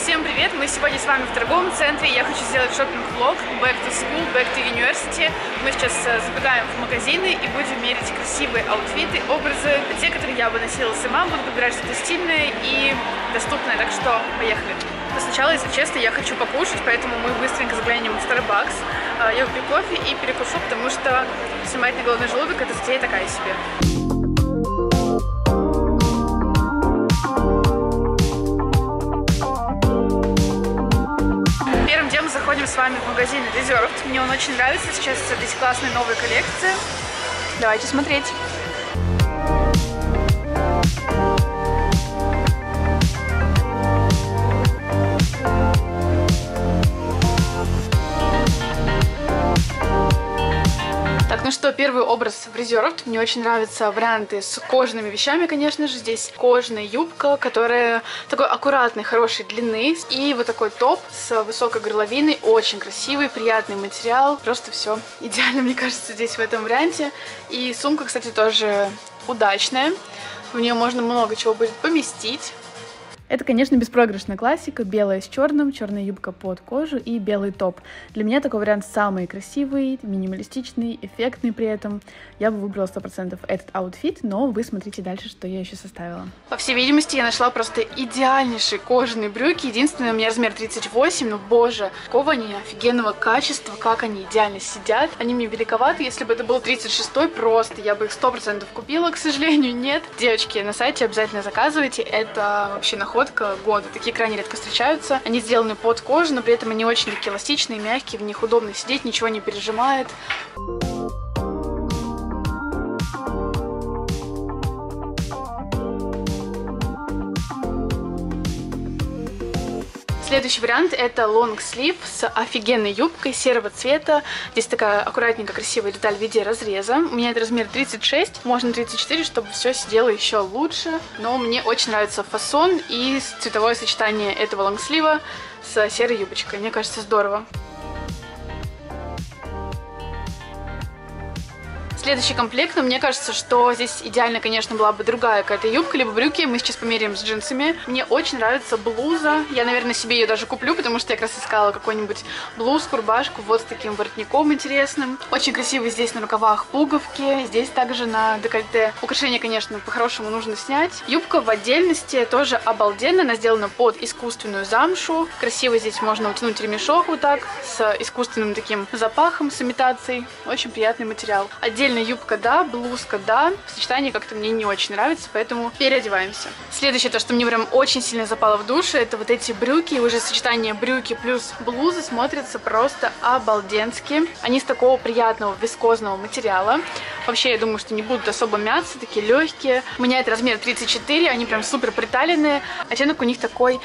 Всем привет! Мы сегодня с вами в торговом центре. Я хочу сделать шопинг-влог Back to School, Back to University. Мы сейчас забегаем в магазины и будем мерить красивые аутфиты, образы. Те, которые я бы носила сама, буду выбирать что-то стильное и доступное. Так что поехали! Но сначала, если честно, я хочу покушать, поэтому мы быстренько заглянем в Starbucks. Я выпью кофе и перекушу, потому что снимать на голодный желудок — это затея такая себе. Заходим с вами в магазин Reserved. Мне он очень нравится. Сейчас здесь классные новые коллекции. Давайте смотреть. Так, ну что, первый образ в Reserved. Мне очень нравятся варианты с кожаными вещами, конечно же. Здесь кожаная юбка, которая такой аккуратной, хорошей длины. И вот такой топ с высокой горловиной. Очень красивый, приятный материал. Просто все идеально, мне кажется, здесь в этом варианте. И сумка, кстати, тоже удачная. В нее можно много чего будет поместить. Это, конечно, беспроигрышная классика. Белая с черным, черная юбка под кожу и белый топ. Для меня такой вариант самый красивый, минималистичный, эффектный при этом. Я бы выбрала 100% этот аутфит, но вы смотрите дальше, что я еще составила. По всей видимости, я нашла просто идеальнейшие кожаные брюки. Единственное, у меня размер 38, но, боже, какого они офигенного качества, как они идеально сидят. Они мне великоваты. Если бы это был 36-й, просто я бы их 100% купила, к сожалению, нет. Девочки, на сайте обязательно заказывайте. Это вообще находка года. Такие крайне редко встречаются. Они сделаны под кожу, но при этом они очень такие эластичные, мягкие, в них удобно сидеть, ничего не пережимает. Следующий вариант — это лонгслив с офигенной юбкой серого цвета. Здесь такая аккуратненькая, красивая деталь в виде разреза. У меня это размер 36, можно 34, чтобы все сидело еще лучше. Но мне очень нравится фасон и цветовое сочетание этого лонгслива с серой юбочкой. Мне кажется, здорово. Следующий комплект, но мне кажется, что здесь идеально, конечно, была бы другая какая-то юбка, либо брюки. Мы сейчас померяем с джинсами. Мне очень нравится блуза. Я, наверное, себе ее даже куплю, потому что я как раз искала какой-нибудь блузку, рубашку вот с таким воротником интересным. Очень красивые здесь на рукавах пуговки. Здесь также на декольте. Украшения, конечно, по-хорошему нужно снять. Юбка в отдельности тоже обалденно. Она сделана под искусственную замшу. Красиво здесь можно утянуть ремешок вот так, с искусственным таким запахом, с имитацией. Очень приятный материал. Отдельно юбка, да, блузка, да. Сочетание как-то мне не очень нравится, поэтому переодеваемся. Следующее, то, что мне прям очень сильно запало в душу, это вот эти брюки. Уже сочетание брюки плюс блузы смотрится просто обалденски. Они с такого приятного вискозного материала. Вообще, я думаю, что не будут особо мяться, такие легкие. У меня это размер 34, они прям супер приталенные. Оттенок у них такой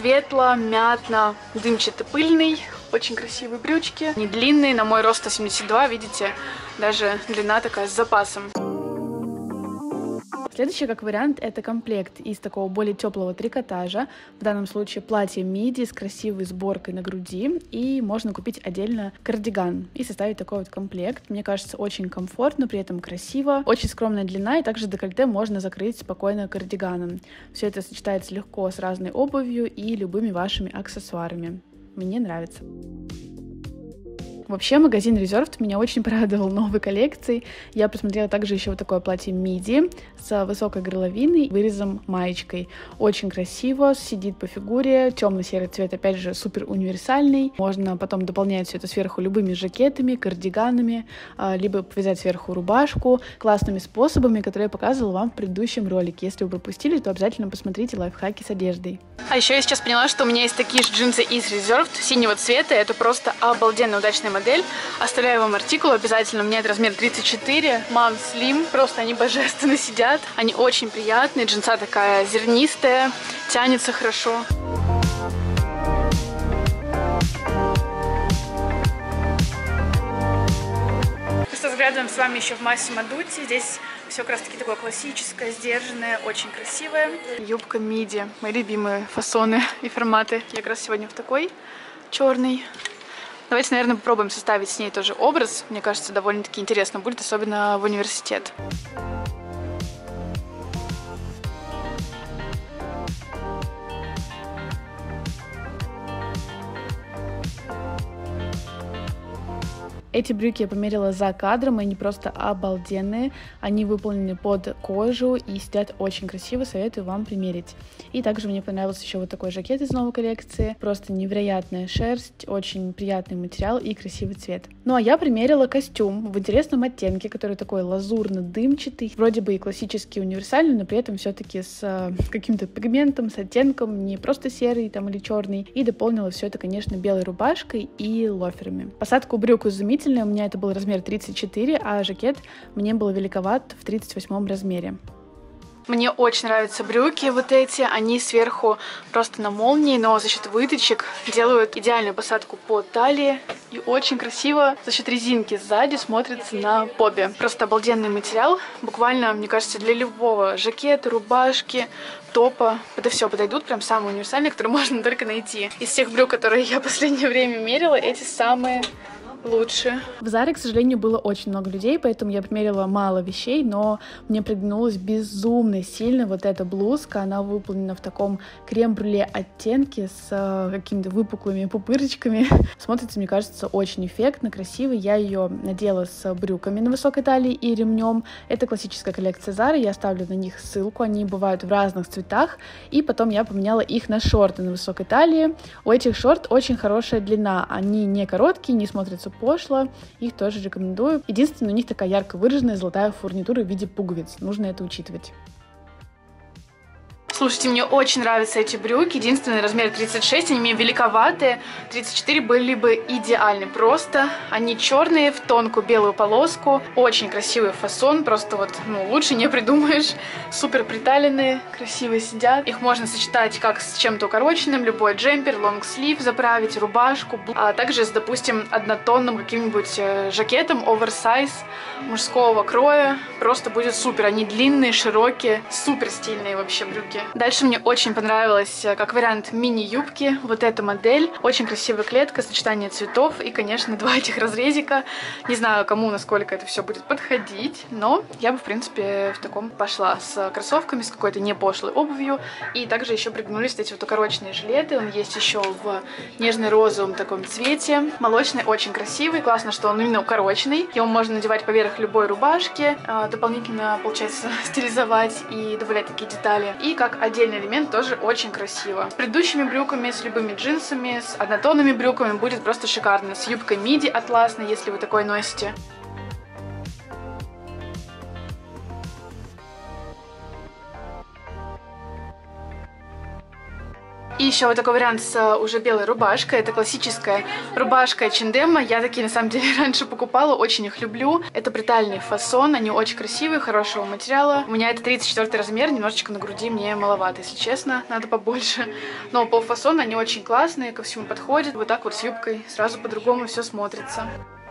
светло-мятно-дымчато-пыльный. Очень красивые брючки. Они длинные, на мой рост 172, видите, даже длина такая с запасом. Следующий, как вариант, это комплект из такого более теплого трикотажа. В данном случае платье миди с красивой сборкой на груди. И можно купить отдельно кардиган и составить такой вот комплект. Мне кажется, очень комфортно, при этом красиво. Очень скромная длина, и также декольте можно закрыть спокойно кардиганом. Все это сочетается легко с разной обувью и любыми вашими аксессуарами. Мне нравится. Вообще, магазин Reserved меня очень порадовал новой коллекцией. Я посмотрела также еще вот такое платье миди с высокой горловиной, вырезом маечкой. Очень красиво, сидит по фигуре, темно-серый цвет, опять же, супер универсальный. Можно потом дополнять все это сверху любыми жакетами, кардиганами, либо повязать сверху рубашку, классными способами, которые я показывала вам в предыдущем ролике. Если вы пропустили, то обязательно посмотрите лайфхаки с одеждой. А еще я сейчас поняла, что у меня есть такие же джинсы из Reserved синего цвета. Это просто обалденно удачная модель. Оставляю вам артикул обязательно. У меня это размер 34. Mom Slim. Просто они божественно сидят. Они очень приятные. Джинса такая зернистая. Тянется хорошо. Просто взглядываем с вами еще в Massimo Dutti. Здесь все как раз таки такое классическое, сдержанное, очень красивое. Юбка миди. Мои любимые фасоны и форматы. Я как раз сегодня в такой черный. Давайте, наверное, попробуем составить с ней тоже образ. Мне кажется, довольно-таки интересно будет, особенно в университет. Эти брюки я померила за кадром, и они просто обалденные. Они выполнены под кожу и сидят очень красиво, советую вам примерить. И также мне понравился еще вот такой жакет из новой коллекции. Просто невероятная шерсть, очень приятный материал и красивый цвет. Ну а я примерила костюм в интересном оттенке, который такой лазурно-дымчатый. Вроде бы и классический, универсальный, но при этом все-таки с каким-то пигментом, с оттенком, не просто серый там или черный. И дополнила все это, конечно, белой рубашкой и лоферами. Посадка у брюк изумительная. У меня это был размер 34, а жакет мне был великоват в 38 размере. Мне очень нравятся брюки вот эти, они сверху просто на молнии, но за счет выточек делают идеальную посадку по талии и очень красиво за счет резинки сзади смотрится на попе. Просто обалденный материал, буквально, мне кажется, для любого жакета, рубашки, топа. Это все подойдут, прям самые универсальные, которые можно только найти. Из всех брюк, которые я в последнее время мерила, эти самые лучше. В Заре, к сожалению, было очень много людей, поэтому я примерила мало вещей, но мне приглянулась безумно сильно вот эта блузка. Она выполнена в таком крем-брюле оттенке с какими-то выпуклыми пупырочками. Смотрится, мне кажется, очень эффектно, красиво. Я ее надела с брюками на высокой талии и ремнем. Это классическая коллекция Зары, я оставлю на них ссылку. Они бывают в разных цветах. И потом я поменяла их на шорты на высокой талии. У этих шорт очень хорошая длина. Они не короткие, не смотрятся пошло, их тоже рекомендую. Единственное, у них такая ярко выраженная золотая фурнитура в виде пуговиц. Нужно это учитывать. Слушайте, мне очень нравятся эти брюки. Единственный размер 36, они мне великоватые. 34 были бы идеальны. Просто они черные в тонкую белую полоску. Очень красивый фасон. Просто вот, лучше не придумаешь. Супер приталенные, красиво сидят. Их можно сочетать как с чем-то укороченным. Любой джемпер, лонгслив заправить, рубашку. А также с, допустим, однотонным каким-нибудь жакетом оверсайз мужского кроя. Просто будет супер. Они длинные, широкие, супер стильные вообще брюки. Дальше мне очень понравилось как вариант мини-юбки. Вот эта модель. Очень красивая клетка, сочетание цветов и, конечно, два этих разрезика. Не знаю, кому, насколько это все будет подходить, но я бы, в принципе, в таком пошла с кроссовками, с какой-то не пошлой обувью. И также еще пригнулись эти вот укороченные жилеты. Он есть еще в нежно-розовом таком цвете. Молочный, очень красивый. Классно, что он именно укороченный. Его можно надевать поверх любой рубашки. Дополнительно, получается, стилизовать и добавлять такие детали. И как отдельный элемент тоже очень красиво. С предыдущими брюками, с любыми джинсами, с однотонными брюками будет просто шикарно. С юбкой миди атласной, если вы такой носите. И еще вот такой вариант с уже белой рубашкой. Это классическая рубашка H&M. Я такие, на самом деле, раньше покупала, очень их люблю. Это брутальный фасон, они очень красивые, хорошего материала. У меня это 34 размер, немножечко на груди мне маловато, если честно, надо побольше. Но по фасону они очень классные, ко всему подходят. Вот так вот с юбкой сразу по-другому все смотрится.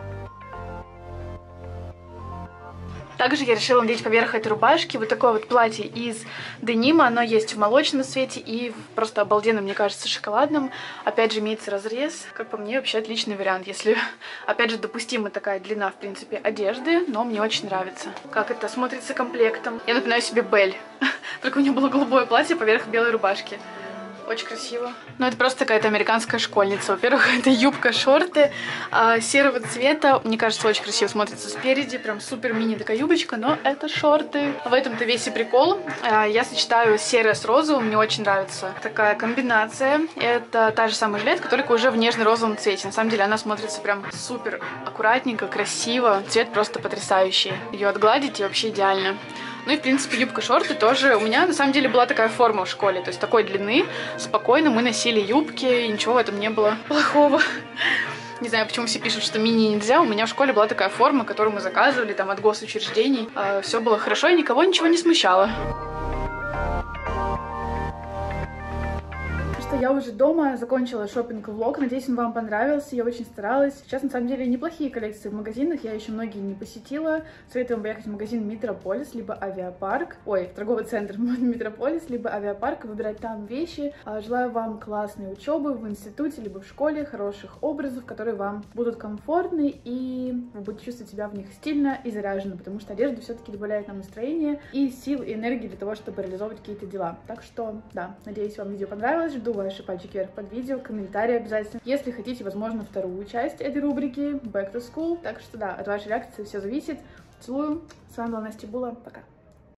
Также я решила надеть поверх этой рубашки вот такое вот платье из денима. Оно есть в молочном цвете и просто обалденно, мне кажется, шоколадном. Опять же, имеется разрез. Как по мне, вообще отличный вариант, если, опять же, допустима такая длина, в принципе, одежды. Но мне очень нравится, как это смотрится комплектом. Я напоминаю себе Бель. Только у нее было голубое платье поверх белой рубашки. Очень красиво. Но это просто какая-то американская школьница. Во-первых, это юбка, шорты серого цвета. Мне кажется, очень красиво смотрится спереди. Прям супер мини такая юбочка, но это шорты. В этом-то весь и прикол. Я сочетаю серое с розовым. Мне очень нравится такая комбинация. Это та же самая жилетка, только уже в нежно-розовом цвете. На самом деле она смотрится прям супер аккуратненько, красиво. Цвет просто потрясающий. Ее отгладить и вообще идеально. Ну и, в принципе, юбка-шорты тоже. У меня, на самом деле, была такая форма в школе. То есть такой длины. Спокойно мы носили юбки. И ничего в этом не было плохого. Не знаю, почему все пишут, что мини нельзя. У меня в школе была такая форма, которую мы заказывали там от госучреждений. Все было хорошо, и никого ничего не смущало. Я уже дома, закончила шопинг-влог, надеюсь, он вам понравился, я очень старалась. Сейчас, на самом деле, неплохие коллекции в магазинах, я еще многие не посетила. Советую вам поехать в магазин Метрополис, либо Авиапарк, в торговый центр Метрополис, либо Авиапарк, выбирать там вещи. Желаю вам классной учебы в институте, либо в школе, хороших образов, которые вам будут комфортны, и вы будете чувствовать себя в них стильно и заряженно, потому что одежда все-таки добавляет нам настроение и сил, и энергии для того, чтобы реализовывать какие-то дела. Так что, да, надеюсь, вам видео понравилось, жду вас ваши пальчики вверх под видео, комментарии обязательно. Если хотите, возможно, вторую часть этой рубрики Back to School. Так что да, от вашей реакции все зависит. Целую. С вами была Настя Була. Пока.